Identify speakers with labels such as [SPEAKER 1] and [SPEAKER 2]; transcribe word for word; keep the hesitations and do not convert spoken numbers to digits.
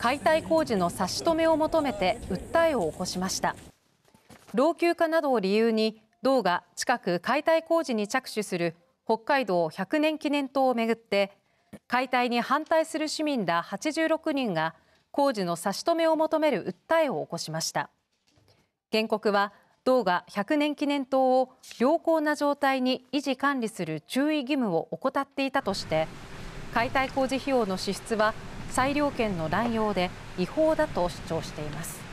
[SPEAKER 1] 解体工事の差し止めを求めて訴えを起こしました。老朽化などを理由に道が近く解体工事に着手する北海道ひゃくねん記念塔をめぐって解体に反対する市民らはちじゅうろくにんが工事の差し止めを求める訴えを起こしました。原告は道がひゃくねん記念塔を良好な状態に維持管理する注意義務を怠っていたとして解体工事費用の支出は裁量権の乱用で違法だと主張しています。